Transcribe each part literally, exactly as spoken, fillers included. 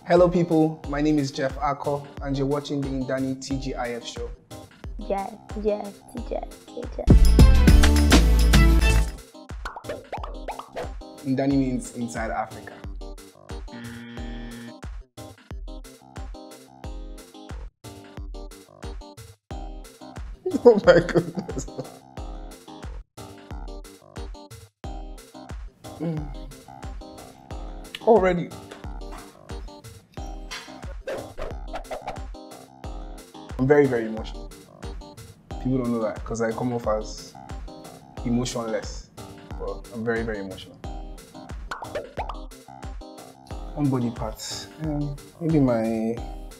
Hello people, my name is Jeff Ako and you're watching the Indani T G I F show. Jeff, Jeff, Jeff, Jeff. Indani means inside Africa. Oh my goodness. Mm. Already. I'm very, very emotional. People don't know that because I come off as emotionless, but I'm very, very emotional. One body part, um, maybe my,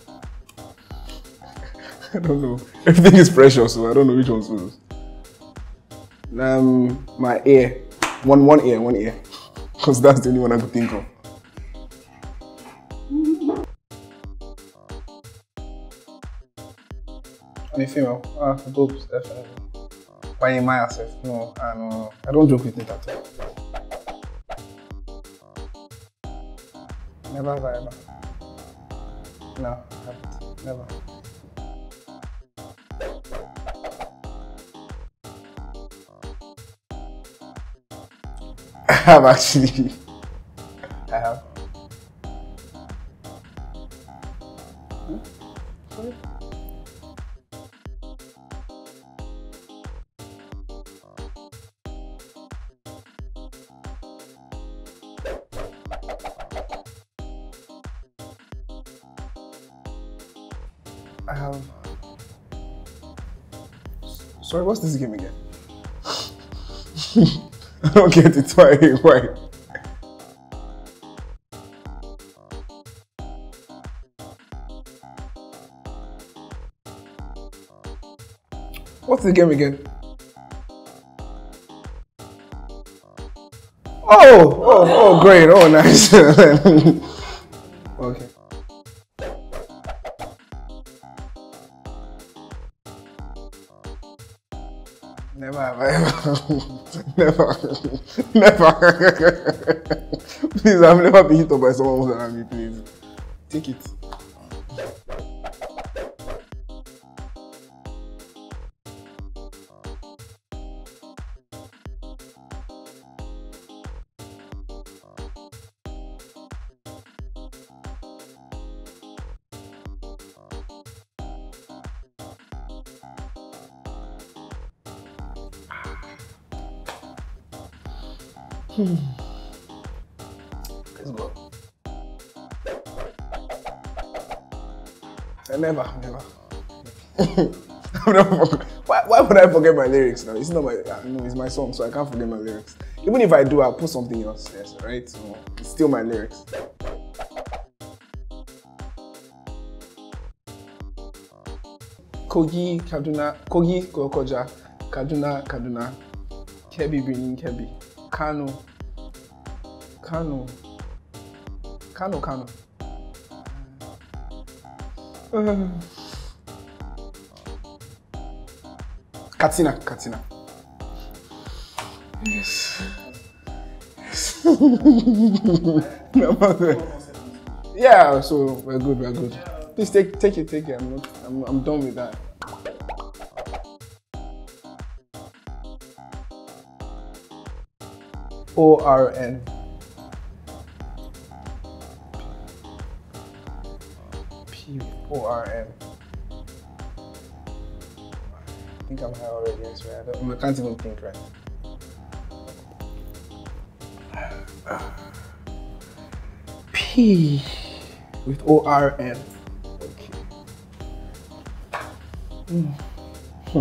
I don't know. Everything is precious, so I don't know which one's first. Um, my ear, one, one ear, one ear, because that's the only one I could think of. I'm a female. Ah, boobs, definitely. But in my yourself, no, um, I don't joke with it at all. Never have I ever. No, I haven't. Never. I have actually. I have. Hmm? Sorry? I have. Sorry, what's this game again? I don't get it. Why? Why? What's the game again? Oh, oh, oh, great. Oh, nice. Okay. Never have I ever. Never. Never. Please, I've never been hit up by someone older than me, please. Take it. Hmm. Let's go. I never, never. I've never forget. Why, why would I forget my lyrics now? It's not my, no, it's my song, so I can't forget my lyrics. Even if I do, I'll put something else there, so, right? So it's still my lyrics. Kogi, Kaduna, Kogi, Kokoja, Kaduna, Kaduna, Kebbi, Benin, Kebbi. Kano, Kano, Kano, Kano. Uh, Katsina, Katsina. Yes. Yes. Yeah, so we're good, we're good. Please take, take it, take it. I'm not, I'm, I'm done with that. O R N. P O R N. I think I'm high already, I swear. I, don't, I can't even think right. P with O R N. Okay. Mm. Hmm.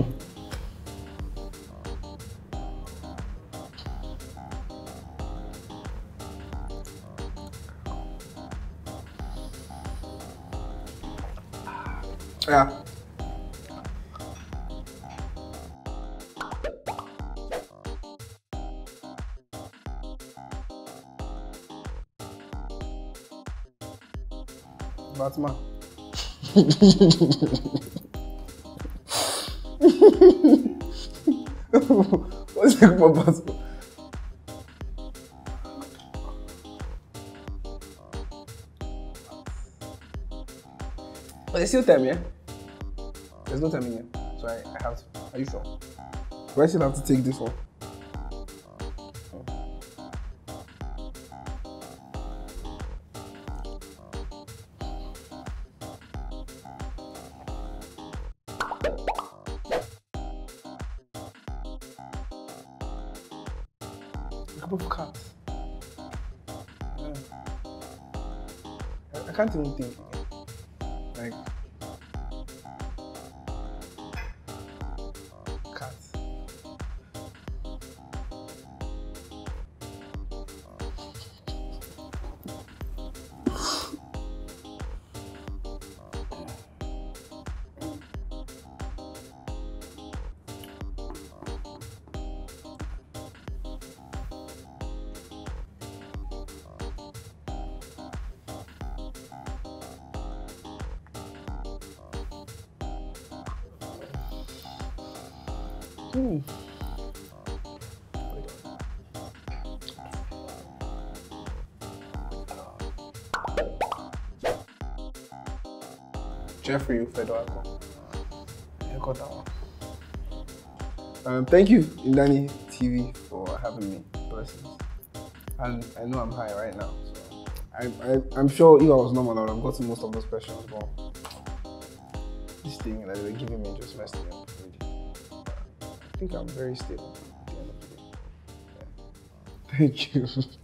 Yeah. Batman. What's it about Batman? But there's still time, yeah? There's no time in here. So I, I have to. Are you sure? Do I still have to take this one? A couple of cats. Yeah. I, I can't even think again. Like cats. Hmm. Jeffrey Fedorako. I got that one. Um, thank you, Indani T V, for having me. Blessings. And I know I'm high right now, so I, I, I'm sure if I was normal, I would have gotten most of those questions, but this thing that they were giving me just messed me up, really. I think I'm very stable at the end of the day. Yeah. Thank you.